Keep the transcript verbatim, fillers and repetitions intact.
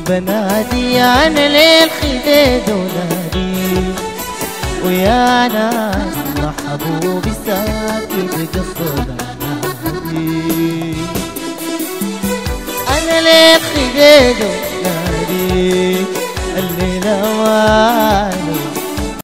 بنادي انا للخديد ونادي ويا ناس محبوبي ساكت قصر النادي. انا للخديد ونادي الليلة